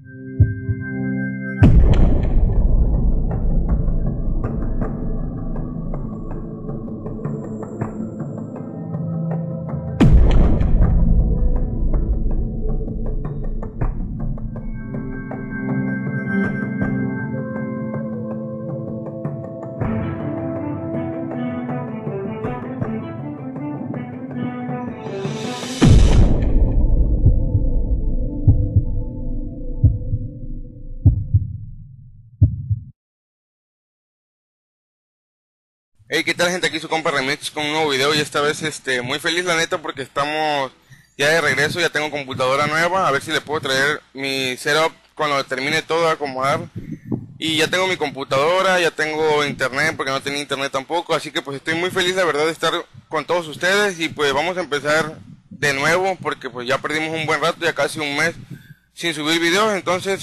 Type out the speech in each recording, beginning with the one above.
Hey, ¿qué tal, gente? Aquí su compa Remix con un nuevo video, y esta vez muy feliz, la neta, porque estamos ya de regreso. Ya tengo computadora nueva, a ver si le puedo traer mi setup cuando termine todo de acomodar. Y ya tengo mi computadora, ya tengo internet, porque no tenía internet tampoco, así que pues estoy muy feliz, la verdad, de estar con todos ustedes. Y pues vamos a empezar de nuevo, porque pues ya perdimos un buen rato, ya casi un mes sin subir videos. Entonces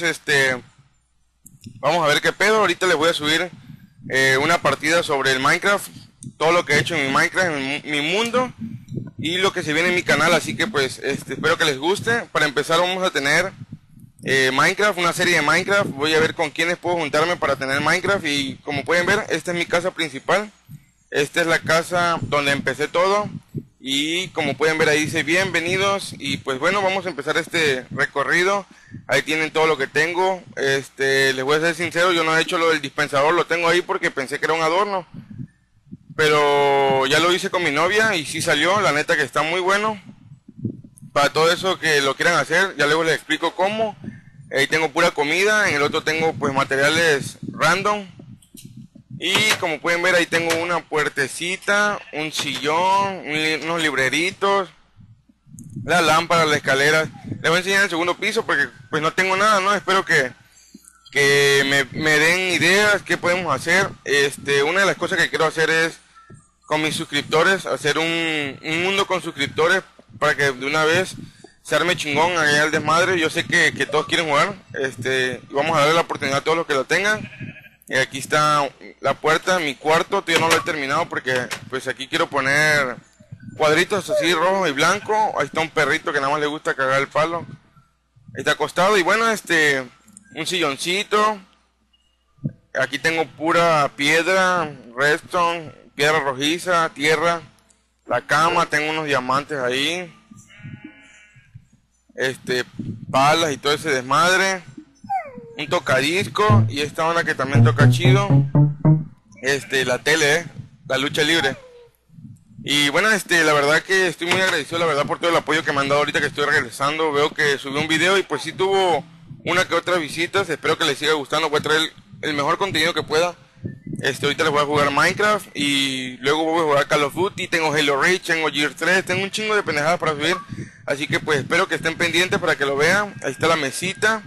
vamos a ver qué pedo. Ahorita les voy a subir una partida sobre el Minecraft, todo lo que he hecho en mi Minecraft, en mi mundo, y lo que se viene en mi canal. Así que pues espero que les guste. Para empezar vamos a tener Minecraft, una serie de Minecraft. Voy a ver con quiénes puedo juntarme para tener Minecraft. Y como pueden ver, esta es mi casa principal, esta es la casa donde empecé todo. Y como pueden ver, ahí dice bienvenidos. Y pues bueno, vamos a empezar este recorrido. Ahí tienen todo lo que tengo. Les voy a ser sincero, yo no he hecho lo del dispensador, lo tengo ahí porque pensé que era un adorno, pero ya lo hice con mi novia y sí salió. La neta que está muy bueno. Para todo eso que lo quieran hacer, ya luego les explico cómo. Ahí tengo pura comida, en el otro tengo pues materiales random. Y como pueden ver, ahí tengo una puertecita, un sillón, unos libreritos, la lámpara, la escalera. Les voy a enseñar el segundo piso porque pues no tengo nada, ¿no? Espero que me den ideas qué podemos hacer. Una de las cosas que quiero hacer es con mis suscriptores, hacer un mundo con suscriptores para que de una vez se arme chingón allá el desmadre. Yo sé que todos quieren jugar, y vamos a darle la oportunidad a todos los que lo tengan. Y aquí está la puerta, mi cuarto. Todavía no lo he terminado porque pues aquí quiero poner cuadritos así rojo y blanco. Ahí está un perrito que nada más le gusta cagar el palo, ahí está acostado. Y bueno, un silloncito. Aquí tengo pura piedra, redstone, piedra rojiza, tierra. La cama, tengo unos diamantes ahí, palas y todo ese desmadre. Un tocadisco y esta onda que también toca chido. La tele, la lucha libre. Y bueno, la verdad que estoy muy agradecido, la verdad, por todo el apoyo que me han dado ahorita que estoy regresando. Veo que subí un video y pues sí tuvo una que otra visitas. Espero que les siga gustando. Voy a traer el mejor contenido que pueda. Ahorita les voy a jugar Minecraft y luego voy a jugar Call of Duty. Tengo Halo Reach, tengo Gear 3, tengo un chingo de pendejadas para subir. Así que pues espero que estén pendientes para que lo vean. Ahí está la mesita.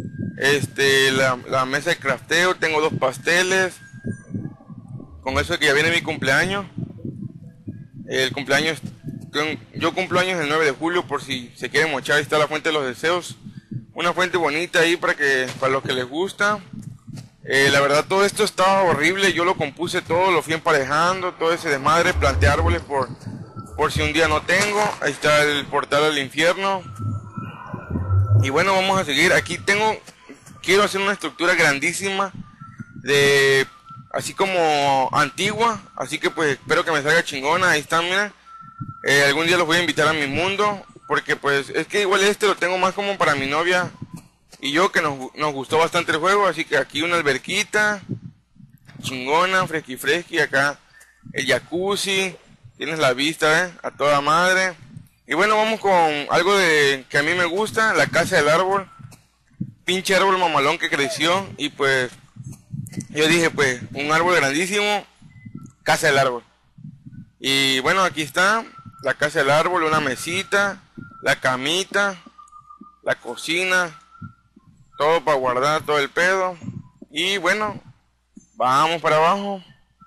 La mesa de crafteo, tengo 2 pasteles. Con eso que ya viene mi cumpleaños. El cumpleaños, yo cumplo años el 9 de julio, por si se quieren mochar. Ahí está la fuente de los deseos, una fuente bonita ahí para los que les gusta. La verdad todo esto estaba horrible, yo lo compuse todo, lo fui emparejando, todo ese desmadre. Planté árboles por si un día no tengo. Ahí está el portal al infierno. Y bueno, vamos a seguir. Aquí quiero hacer una estructura grandísima, así como antigua, así que pues espero que me salga chingona. Ahí están, miren. Algún día los voy a invitar a mi mundo, porque pues es que igual lo tengo más como para mi novia y yo, que nos gustó bastante el juego. Así que aquí una alberquita chingona, fresqui, acá el jacuzzi, tienes la vista, a toda madre. Y bueno, vamos con algo que a mí me gusta, la casa del árbol. Pinche árbol mamalón que creció, y pues yo dije pues un árbol grandísimo, casa del árbol. Y bueno, aquí está la casa del árbol, una mesita, la camita, la cocina, todo para guardar todo el pedo. Y bueno, vamos para abajo.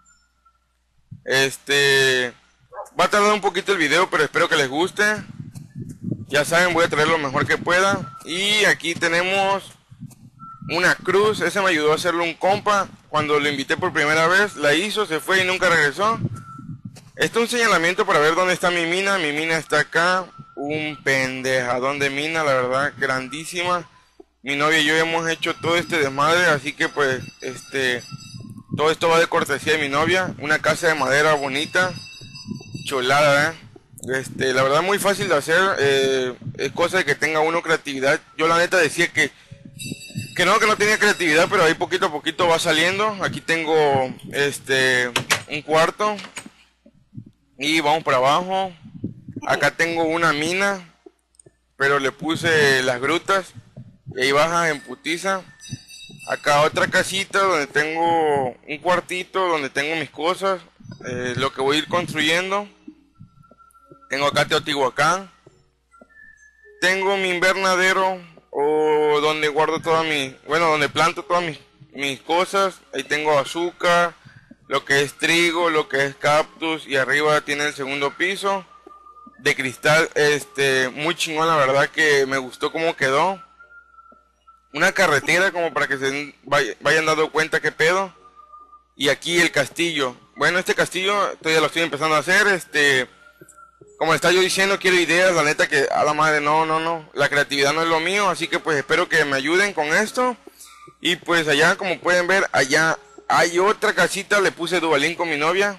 Va a tardar un poquito el video, pero espero que les guste. Ya saben, voy a traer lo mejor que pueda. Y aquí tenemos una cruz. Ese me ayudó a hacerlo un compa. Cuando lo invité por primera vez, la hizo, se fue y nunca regresó. Esto es un señalamiento para ver dónde está mi mina. Mi mina está acá. Un pendejadón de mina, la verdad, grandísima. mi novia y yo hemos hecho todo este desmadre, así que pues todo esto va de cortesía de mi novia. Una casa de madera bonita, chulada, la verdad muy fácil de hacer, es cosa de que tenga uno creatividad. Yo la neta decía que no tenía creatividad, pero ahí poquito a poquito va saliendo. Aquí tengo un cuarto y vamos para abajo. Acá tengo una mina, pero le puse las grutas y ahí baja en putiza. Acá otra casita donde tengo un cuartito donde tengo mis cosas, lo que voy a ir construyendo. Tengo acá Teotihuacán. Tengo mi invernadero, o donde guardo donde planto todas mis cosas. Ahí tengo azúcar, lo que es trigo, lo que es cactus, y arriba tiene el segundo piso de cristal, muy chingón, la verdad que me gustó cómo quedó. Una carretera como para que se vayan dando cuenta qué pedo. Y aquí el castillo. Bueno, este castillo ya lo estoy empezando a hacer, como está yo diciendo, quiero ideas, la neta que a la madre, no, la creatividad no es lo mío, así que pues espero que me ayuden con esto. Y pues allá, como pueden ver, allá hay otra casita, le puse Dubalín con mi novia.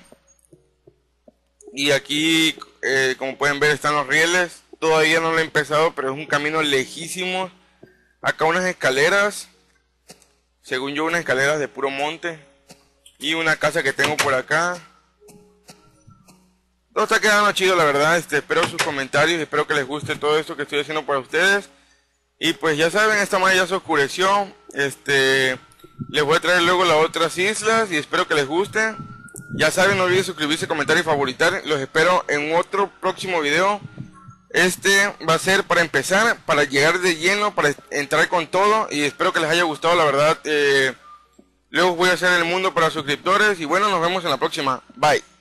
Y aquí, como pueden ver, están los rieles. Todavía no lo he empezado, pero es un camino lejísimo. Acá unas escaleras, según yo unas escaleras de puro monte. Y una casa que tengo por acá. Todo está quedando chido, la verdad. Espero sus comentarios, espero que les guste todo esto que estoy haciendo para ustedes. Y pues ya saben, esta mañana ya se oscureció. Les voy a traer luego las otras islas y espero que les guste. Ya saben, no olviden suscribirse, comentar y favoritar. Los espero en otro próximo video. Va a ser para empezar, para llegar de lleno, para entrar con todo. Y espero que les haya gustado, la verdad. Luego voy a hacer el mundo para suscriptores. Y bueno, nos vemos en la próxima. Bye.